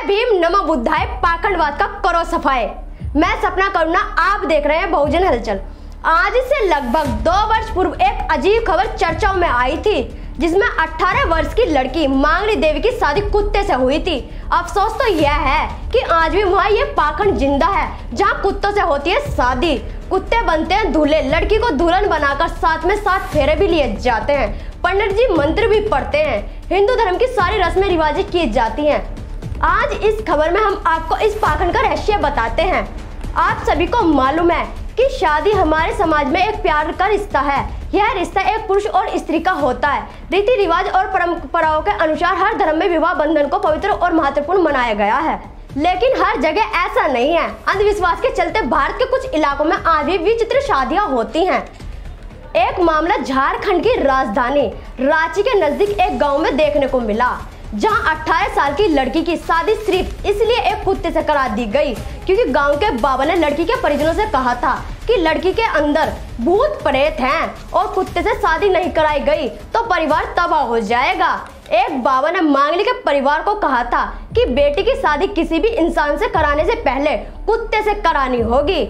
भीम नमो बुद्धाय पाखंडवाद का करो सफाई। मैं सपना करुणा, आप देख रहे हैं बहुजन हलचल। आज से लगभग 2 वर्ष पूर्व एक अजीब खबर चर्चाओं में आई थी, जिसमें 18 वर्ष की लड़की मांगली देवी की शादी कुत्ते से हुई थी। अफसोस तो यह है कि आज भी वहाँ ये पाखंड जिंदा है, जहाँ कुत्तों से होती है शादी। कुत्ते बनते हैं दूल्हे, लड़की को दुल्हन बनाकर साथ में 7 फेरे भी लिए जाते हैं, पंडित जी मंत्र भी पढ़ते हैं, हिंदू धर्म की सारी रस्में रिवाजें की जाती हैं। आज इस खबर में हम आपको इस पाखंड का रहस्य बताते हैं। आप सभी को मालूम है कि शादी हमारे समाज में एक प्यार का रिश्ता है। यह रिश्ता एक पुरुष और स्त्री का होता है। रीति रिवाज और परंपराओं के अनुसार हर धर्म में विवाह बंधन को पवित्र और महत्वपूर्ण मनाया गया है, लेकिन हर जगह ऐसा नहीं है। अंधविश्वास के चलते भारत के कुछ इलाकों में आज भी विचित्र शादियां होती हैं। एक मामला झारखंड की राजधानी रांची के नजदीक एक गांव में देखने को मिला, जहां 18 साल की लड़की की शादी सिर्फ इसलिए एक कुत्ते से करा दी गई क्योंकि गांव के बाबा ने लड़की के परिजनों से कहा था कि लड़की के अंदर भूत प्रेत हैं और कुत्ते से शादी नहीं कराई गई तो परिवार तबाह हो जाएगा। एक बाबा ने मांगली के परिवार को कहा था कि बेटी की शादी किसी भी इंसान से कराने से पहले कुत्ते से करानी होगी।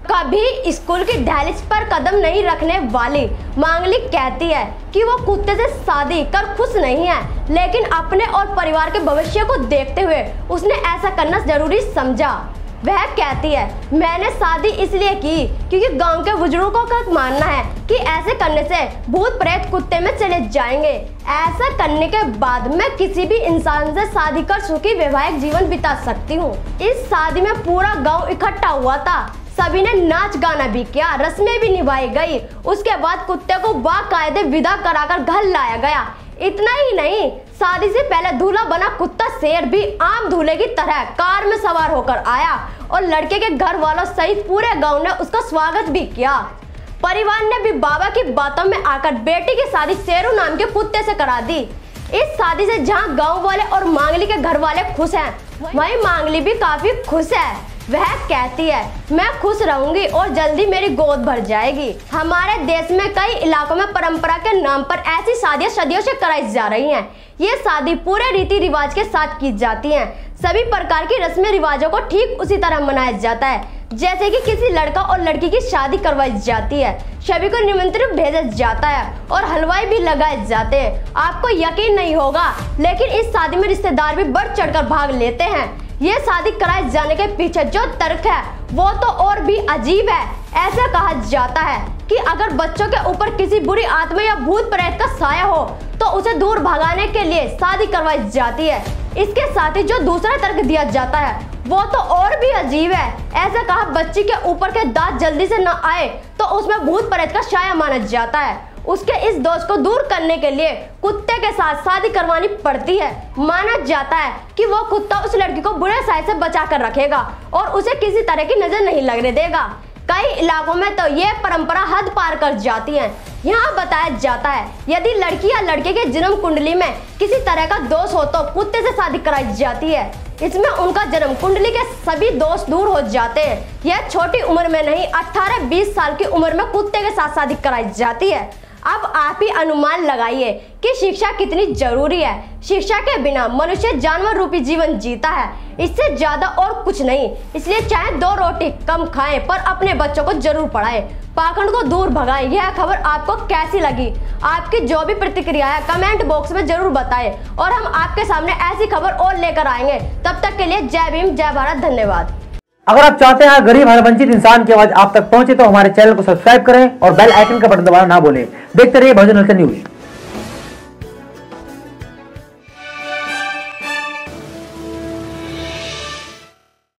कभी स्कूल की दहलीज पर कदम नहीं रखने वाली मांगली कहती है कि वो कुत्ते से शादी कर खुश नहीं है, लेकिन अपने और परिवार के भविष्य को देखते हुए उसने ऐसा करना जरूरी समझा। वह कहती है, मैंने शादी इसलिए की क्योंकि गांव के बुजुर्गों का मानना है कि ऐसे करने से भूत प्रेत कुत्ते में चले जाएंगे। ऐसा करने के बाद मैं किसी भी इंसान से शादी कर सुखी वैवाहिक जीवन बिता सकती हूँ। इस शादी में पूरा गांव इकट्ठा हुआ था, सभी ने नाच गाना भी किया, रस्में भी निभाई गई। उसके बाद कुत्ते को बाकायदे विदा कराकर घर लाया गया। इतना ही नहीं, शादी से पहले दूल्हा बना कुत्ता शेर भी आम दूल्हे की तरह कार में सवार होकर आया और लड़के के घर वालों सहित पूरे गांव ने उसका स्वागत भी किया। परिवार ने भी बाबा की बातों में आकर बेटी की शादी शेरू नाम के कुत्ते से करा दी। इस शादी से जहां गांव वाले और मांगली के घर वाले खुश हैं, वहीं मांगली भी काफी खुश है। वह कहती है, मैं खुश रहूंगी और जल्दी मेरी गोद भर जाएगी। हमारे देश में कई इलाकों में परंपरा के नाम पर ऐसी शादियां सदियों से कराई जा रही हैं। ये शादी पूरे रीति रिवाज के साथ की जाती हैं। सभी प्रकार की रस्में रिवाजों को ठीक उसी तरह मनाया जाता है जैसे कि किसी लड़का और लड़की की शादी करवाई जाती है। सभी को निमंत्रण भेजा जाता है और हलवाई भी लगाए जाते हैं। आपको यकीन नहीं होगा, लेकिन इस शादी में रिश्तेदार भी बढ़ चढ़कर भाग लेते हैं। ये शादी कराए जाने के पीछे जो तर्क है वो तो और भी अजीब है। ऐसा कहा जाता है कि अगर बच्चों के ऊपर किसी बुरी आत्मा या भूत प्रेत का साया हो तो उसे दूर भगाने के लिए शादी करवाई जाती है। इसके साथ ही जो दूसरा तर्क दिया जाता है वो तो और भी अजीब है। ऐसा कहा, बच्ची के ऊपर के दांत जल्दी से न आए तो उसमें भूत प्रेत का साया माना जाता है। उसके इस दोष को दूर करने के लिए कुत्ते के साथ शादी करवानी पड़ती है। माना जाता है कि वो कुत्ता उस लड़की को बुरे साय से बचा कर रखेगा और उसे किसी तरह की नजर नहीं लगने देगा। कई इलाकों में तो ये परंपरा हद पार कर जाती है। यहाँ बताया जाता है, यदि लड़की या लड़के के जन्म कुंडली में किसी तरह का दोष हो तो कुत्ते से शादी कराई जाती है। इसमें उनका जन्म कुंडली के सभी दोष दूर हो जाते हैं। यह छोटी उम्र में नहीं, 18-20 साल की उम्र में कुत्ते के साथ शादी कराई जाती है। अब आप ही अनुमान लगाइए कि शिक्षा कितनी जरूरी है। शिक्षा के बिना मनुष्य जानवर रूपी जीवन जीता है, इससे ज्यादा और कुछ नहीं। इसलिए चाहे 2 रोटी कम खाएं पर अपने बच्चों को जरूर पढ़ाएं, पाखंड को दूर भगाएं। यह खबर आपको कैसी लगी? आपकी जो भी प्रतिक्रिया है कमेंट बॉक्स में जरूर बताएं और हम आपके सामने ऐसी खबर और लेकर आएंगे। तब तक के लिए जय भीम, जय भारत, धन्यवाद। अगर आप चाहते हैं गरीब हर वंचित इंसान की आवाज आप तक पहुंचे तो हमारे चैनल को सब्सक्राइब करें और बेल आइकन का बटन दबाना ना भूलें। देखते रहिए बहुजन हलचल न्यूज।